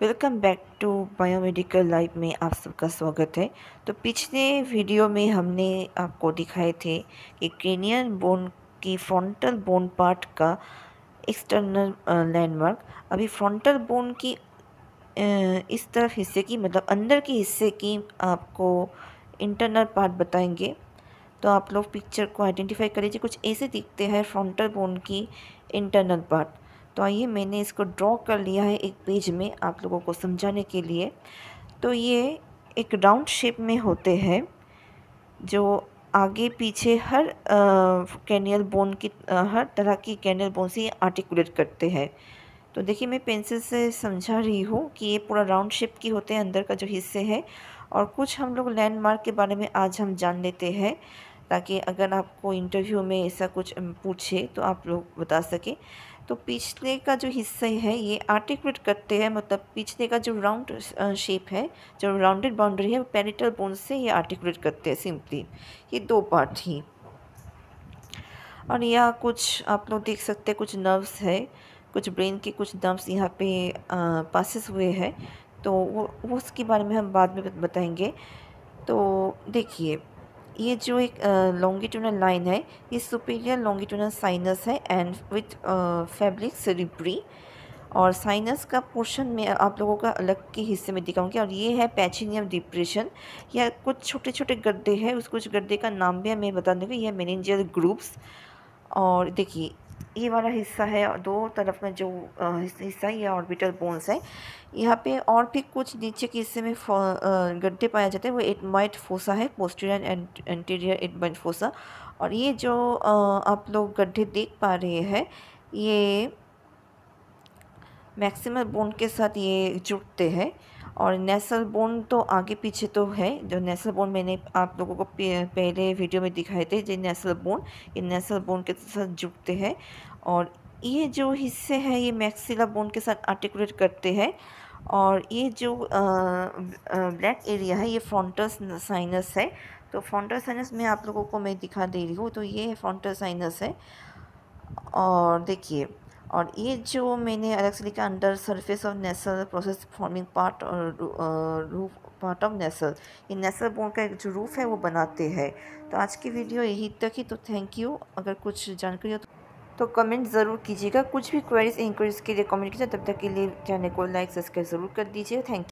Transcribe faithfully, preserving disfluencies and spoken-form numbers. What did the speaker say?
Welcome back to biomedical life में आप सबका स्वागत है। तो पिछले वीडियो में हमने आपको दिखाए थे कि क्रेनियल बोन की फ्रंटल बोन पार्ट का एक्सटर्नल लैंडमार्क। अभी फ्रंटल बोन की अ, इस तरफ हिस्से की मतलब अंदर के हिस्से की आपको इंटरनल पार्ट बताएंगे। तो आप लोग पिक्चर को आइडेंटिफाई कर लीजिए। कुछ ऐसे दिखते हैं फ्रंटल बोन की इंटरनल पार्ट। तो आइए मैंने इसको ड्रॉ कर लिया है एक पेज में आप लोगों को समझाने के लिए। तो ये एक राउंड शेप में होते हैं जो आगे पीछे हर कैनियल बोन की अ, हर तरह की कैनियल बोन से ये आर्टिकुलेट करते हैं। तो देखिए मैं पेंसिल से समझा रही हूँ कि ये पूरा राउंड शेप की होते हैं अंदर का जो हिस्से है। और कुछ हम लोग लैंडमार्क के बारे में आज हम जान लेते हैं ताकि अगर आपको इंटरव्यू में ऐसा कुछ अम, पूछे तो आप लोग बता सकें। तो पिछले का जो हिस्सा है ये आर्टिकुलेट करते हैं, मतलब पिछले का जो राउंड शेप है, जो राउंडेड बाउंड्री है, वो पैरिटल बोन से ये आर्टिकुलेट करते हैं सिंपली। ये दो पार्ट ही। और यहाँ कुछ आप लोग देख सकते हैं कुछ नर्व्स है, कुछ ब्रेन के कुछ नर्व्स यहाँ पे पासिस हुए हैं। तो वो वो उसके बारे में हम बाद में बताएंगे। तो देखिए ये जो एक लॉन्गिट्यूनल लाइन है ये सुपीरियर लॉन्गिट्यूनल साइनस है एंड विथ फैब्रिक सेरिब्री। और साइनस का पोर्शन में आप लोगों का अलग के हिस्से में दिखाऊंगी। और ये है पैचिनियम डिप्रेशन, या कुछ छोटे छोटे गड्ढे हैं, उस कुछ गड्ढे का नाम भी मैं बता दूँगी। यह मेनिंजियल ग्रुप्स। और देखिए ये वाला हिस्सा है और दो तरफ में जो अ, हिस्सा है ये ऑर्बिटल बोन्स है। यहाँ पे और भी कुछ नीचे के हिस्से में गड्ढे पाए जाते हैं, वो एडमाइट फोसा है, पोस्टीरियर एंड एंटीरियर एडमाइट फोसा। और ये जो अ, आप लोग गड्ढे देख पा रहे हैं ये मैक्सिमल बोन के साथ ये जुड़ते हैं। और नेसल बोन तो आगे पीछे तो है, जो नेसल बोन मैंने आप लोगों को पहले वीडियो में दिखाए थे, जो नेसल बोन ये नेसल बोन के साथ जुड़ते हैं। और ये जो हिस्से हैं ये मैक्सिला बोन के साथ आर्टिकुलेट करते हैं। और ये जो ब्लैक एरिया है ये फ्रंटल साइनस है। तो फ्रंटल साइनस में आप लोगों को मैं दिखा दे रही हूँ। तो ये फ्रंटल साइनस है। और देखिए और ये जो मैंने अलग से लिखा under surface of nasal process forming part और रूफ पार्ट ऑफ नेसल, ये नेसल बोन का एक जो रूफ है वो बनाते हैं। तो आज की वीडियो यही तक ही। तो थैंक यू। अगर कुछ जानकारी हो तो, तो कमेंट ज़रूर कीजिएगा। कुछ भी क्वेरीज इंक्वायरीज के लिए कमेंट कीजिए। तब तक के लिए चैनल को लाइक सब्सक्राइब ज़रूर कर दीजिए। Thank you.